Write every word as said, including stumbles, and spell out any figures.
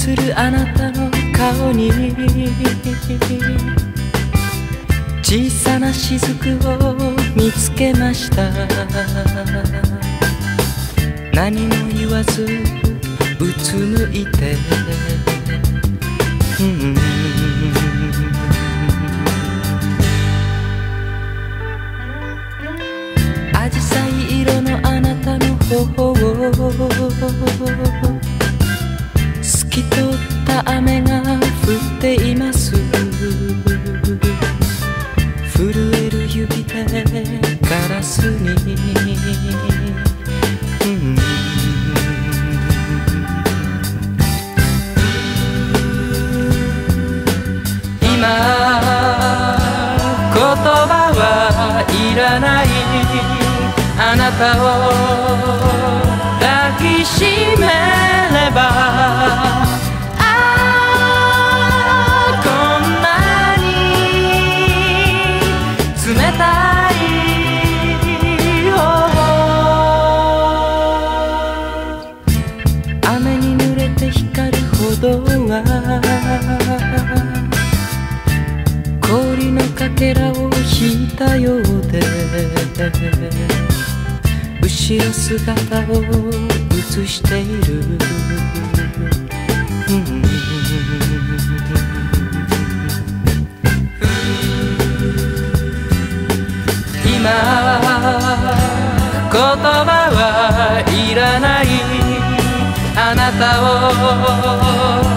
映るあなたの顔に小さな雫を見つけました。何も言わずうつむいて、うんアジサイ色のあなたの頬を透き通った雨が降っています。震える指でガラスに、うん、今言葉はいらない、あなたを抱きしめれば冷たい雨に濡れて光る歩道は氷のかけらを引いたようで、後ろ姿を映している、うん今言葉はいらない、あなたを